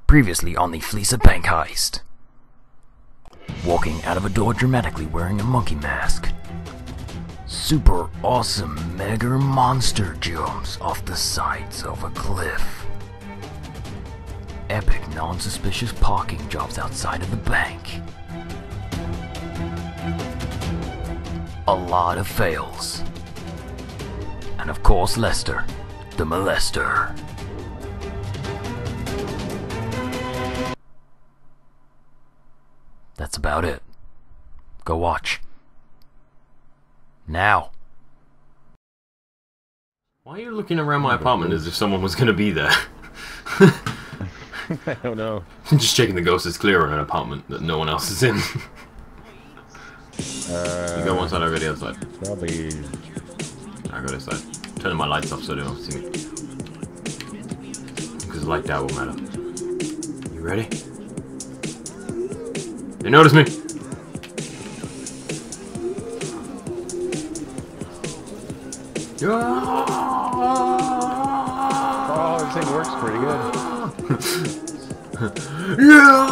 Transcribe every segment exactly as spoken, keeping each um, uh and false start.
Previously on the Fleeca Bank Heist. Walking out of a door dramatically wearing a monkey mask. Super awesome mega monster jumps off the sides of a cliff. Epic non-suspicious parking jobs outside of the bank. A lot of fails. And of course Lester, the molester. That's about it. Go watch. Now. Why are you looking around my apartment as if someone was going to be there? I don't know. Just checking the ghost is clear in an apartment that no one else is in. uh, You go one side, I go the other side. Probably. I go this side. Turning my lights off so they don't see me. Because the light that will matter. You ready? They notice me! Oh, this thing works pretty good. Yeah!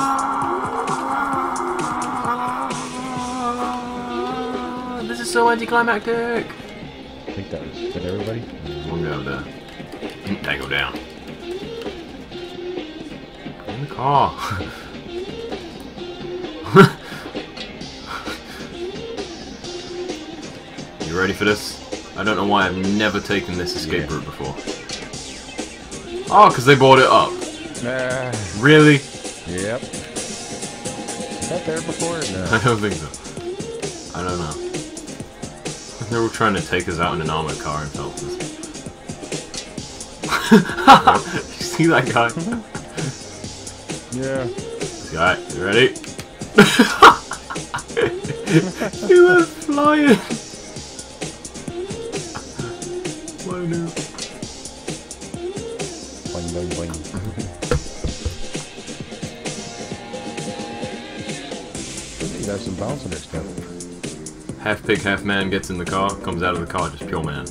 This is so anticlimactic! I think that was good, everybody. One go there. They go down. In the car. You ready for this? I don't know why I've never taken this escape yeah. route before. Oh, because they bought it up. Uh, Really? yep. Was that there before? No. I don't think so. I don't know. They were trying to take us out in an armored car and felt us. You see that guy? Yeah. This guy, you ready? He went flying! Why no? Boing, boing, boing. You got some bounce on their stuff. Half pig, half man gets in the car, comes out of the car, just pure man.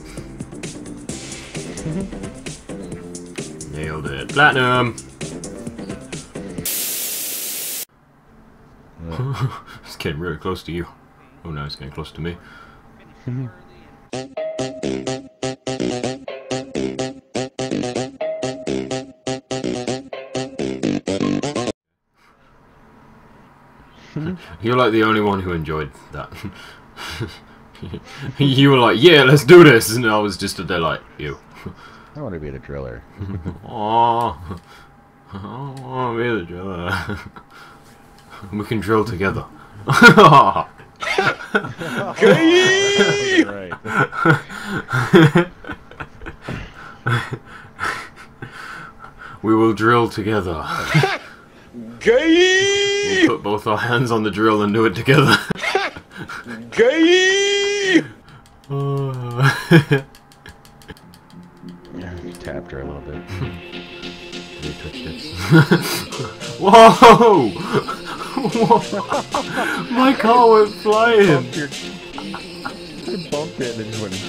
Nailed it. Platinum! It's getting really close to you. Oh no, it's getting close to me. You're like the only one who enjoyed that. You were like, yeah, let's do this, and I was just there like, you. I want to be the driller. Aww. I want to be the driller. We can drill together. Okay. Right. We will drill together. Gay! We'll put both our hands on the drill and do it together. Gay! Uh, Tapped her a little bit. They touched it. Whoa! Whoa! My car went flying! Bumped your... I bumped it and it just went...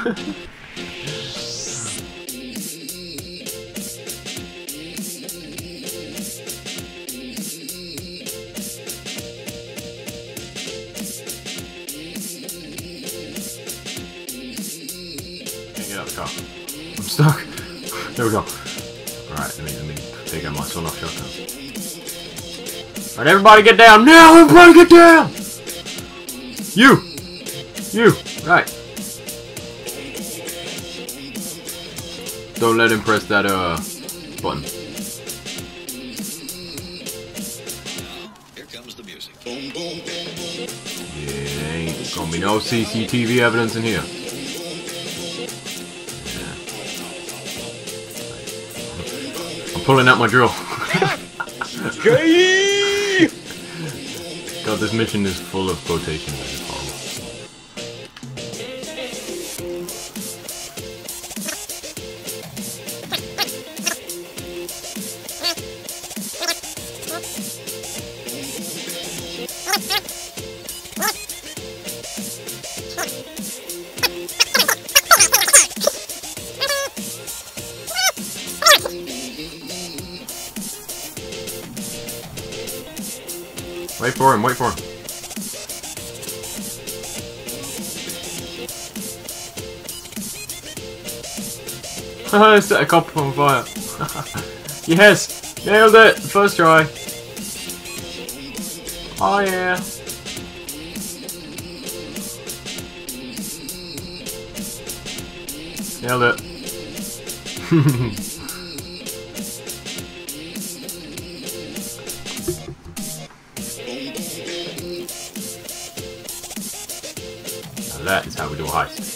Get out of the car. I'm stuck. There we go. Alright, let me, let me take out my son-off shotgun. Alright, everybody get down! Now, everybody get down! You! You! Right. Don't let him press that, uh, button. Here comes the music. Boom, boom, boom, boom. Yeah, ain't gonna be no C C T V evidence in here. I'm pulling out my drill. Gay! God, this mission is full of quotations. It's horrible. Wait for him, wait for him. Haha, set a copper on fire. Yes! Nailed it! First try. Oh yeah. Nailed it. Now that is how we do a heist.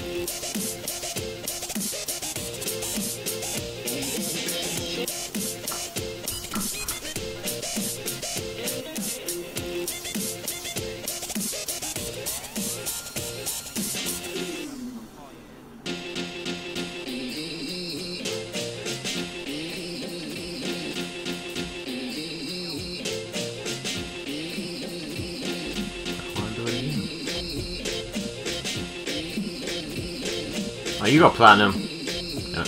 Oh, you got platinum. Yeah.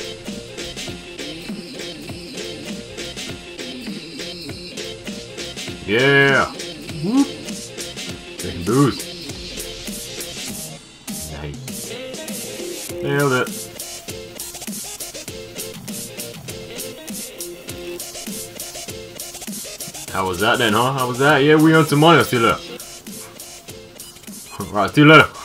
Yeah. Whoop. Taking boost. Nice. Nailed it. How was that then, huh? How was that? Yeah, we earned some money. I'll see you later. Right, see you later.